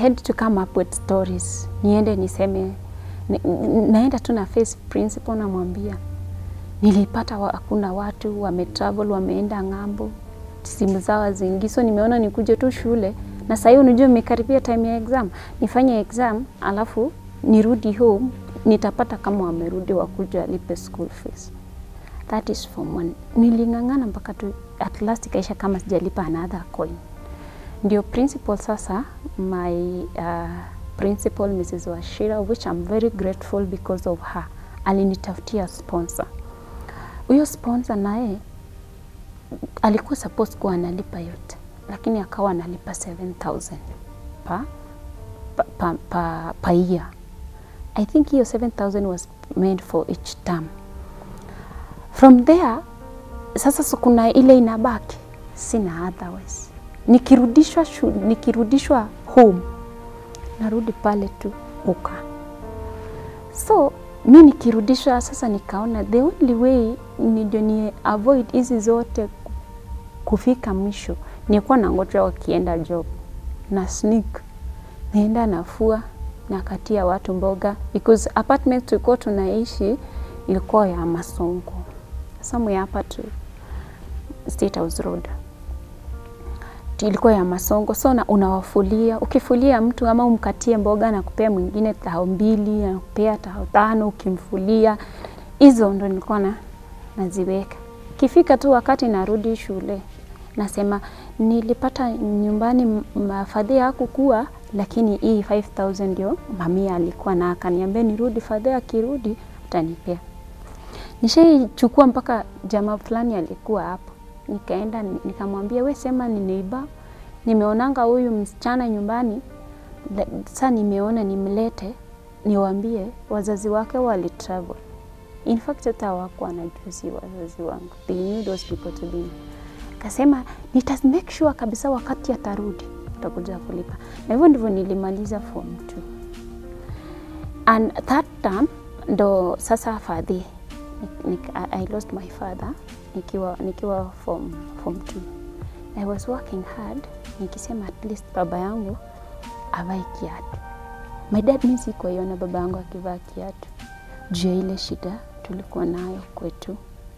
had to come up with stories. Niende niseme, naenda tu na face principal na mwambia. Nilipata hakuna watu, wametravel, wameenda ng'ambo, simu zao zingi. So nimeona nikuje tu shule. Na sasa hiyo unajua nimekaribia time ya exam. Nifanye exam, alafu nirudi home, nitapata kama wamerudi wakuja lipe school fees. That is form 1. Nilingangana mpaka tu at last ikaisha kama sijalipa another coin. Ndio principal sasa, my principal Mrs. Washira, which I'm very grateful because of her. Alinitafutia sponsor. Huyo sponsor naye alikuwa supposed kuwa analipa yote, lakini akawa analipa 7,000 per year. I think hiyo 7,000 was made for each term. From there, sasa kuna ile inabaki, sina otherwise. Nikirudishwa home, narudi pale tu uka. So, mimi nikirudishwa sasa nikaona the only way ni avoid hizi zote kufika mwisho. Nilikuwa nangoja wakienda job na sneak. Naenda nafua na katia watu mboga because apartment tulikuwa tunaishi ilikuwa ya Masongo. Somewhere hapa tu State House Road. Ilikuwa ya Masongo. So na unawafulia, ukifulia mtu ama umkatie mboga na kupea mwingine 2,000 na kupea 5,000 ukimfulia. Hizo ndo nilikuwa naziweka. Kifika tu wakati narudi shule, nasema nilipata nyumbani Fadhia hakukua, lakini hii 5,000 ndio mamia alikuwa na akaniambia nirudi, Fadhia akirudi atanipea. Nishaichukua mpaka jamaa fulani alikuwa hapo. Nikaenda nikamwambia wewe sema ni neighbor, nimeonanga huyu msichana nyumbani, sasa nimeona nimlete niwaambie wazazi wake wali travel. In fact hata hawakuwa wanajuzi wazazi wangu. They knew those people to be. Akasema nita make sure kabisa wakati atarudi utakuja kulipa. Na hivyo ndivyo nilimaliza form 2. And that time ndo sasa Fadhi I lost my father nikiwa form 2. I was working hard nikisema at least baba yangu avae kiatu. My dad mimi sikuiona baba yangu akivaa kiatu. Juu ya ile shida tulikuwa nayo kwetu.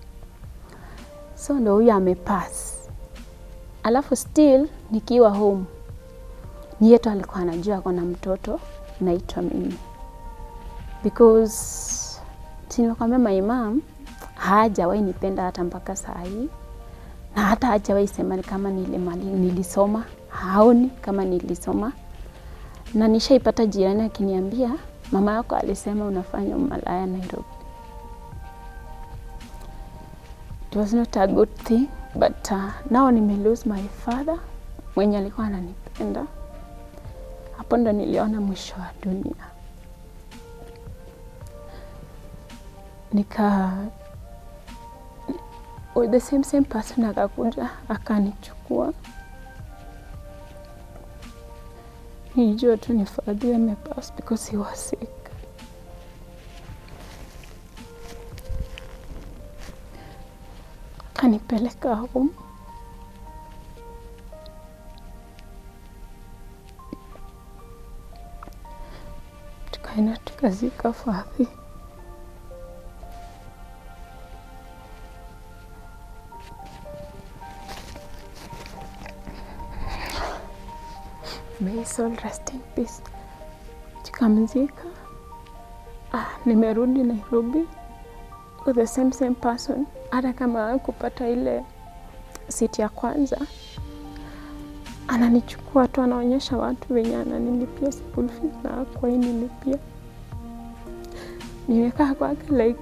So ndo huyu amepass. Alafu still nikiwa home. Ni yetu alikuwa anajua kuna mtoto naitwa mimi. Because nimekwambia my mom hajawahi nipenda hata mpaka saa hii. Na hata hajawahi sema kama nilisoma, haoni kama nilisoma. Na nishaipata jirani akiniambia mama yako alisema unafanya umalaya Nairobi. It was not a good thing, but now lose my father mwenye alikuwa ananipenda. Hapo ndo niliona mwisho wa dunia. The same person akakuja akanichukua. Nilijua tu ni Fadhia amepass because he was sick. Kanipeleka home. Tukaenda tukazika Fadhia. May his soul rest in peace. Tukamzika. Nimerudi Nairobi with the same person. Hata kama kupata ile siti ya kwanza, ananichukua tu anaonyesha watu wenye ananilipia school fees na kwa hii nilipia. Nimekaa kwake like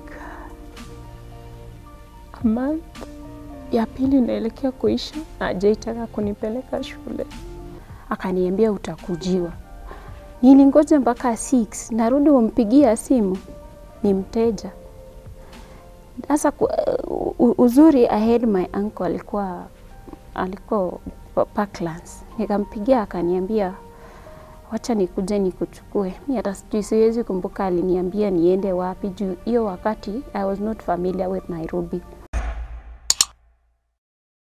a month. Ya pili naelekea kuisha na hajaitaka kunipeleka shule. Akaniambia utakujiwa. Nilingoja mpaka 6, narudi umpigia simu, ni mteja. Sasa uzuri I had my uncle alikuwa Parklands. Nikampigia akaniambia wacha nikuje nikuchukue. Mimi hata siwezi kumbuka aliniambia niende wapi juu hiyo wakati I was not familiar with Nairobi.